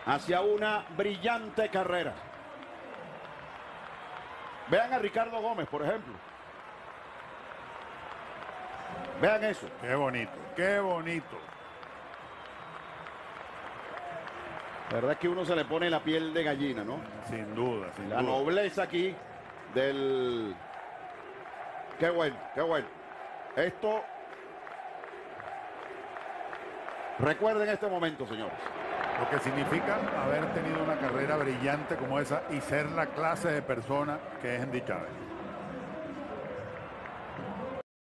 hacia una brillante carrera. Vean a Ricardo Gómez, por ejemplo. Vean eso. Qué bonito, qué bonito. La verdad es que uno se le pone la piel de gallina, ¿no? Sin duda, sin La duda. nobleza aquí del... Qué bueno, qué bueno. Esto... Recuerden este momento, señores. Lo que significa haber tenido una carrera brillante como esa y ser la clase de persona que es Andy Chávez.